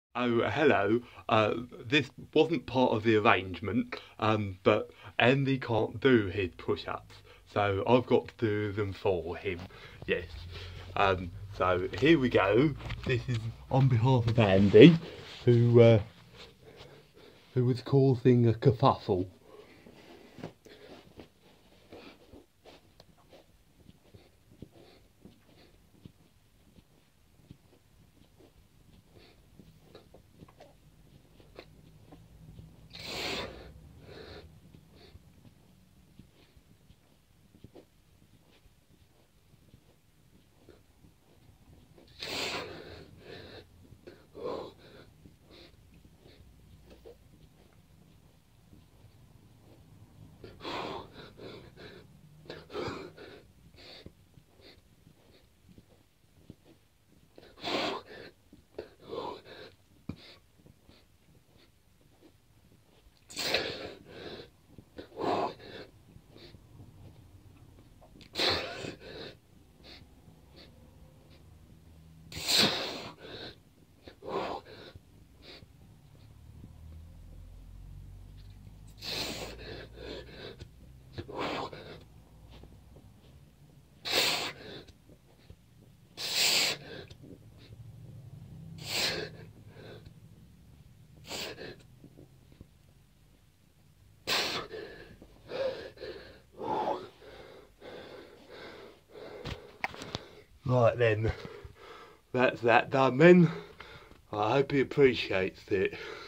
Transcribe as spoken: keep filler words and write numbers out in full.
Oh, hello. Uh, this wasn't part of the arrangement, um, but Andy can't do his push-ups, so I've got to do them for him. Yes. Um, so here we go. This is on behalf of Andy, who uh, who was causing a kerfuffle. Right then, that's that done then. I hope he appreciates it.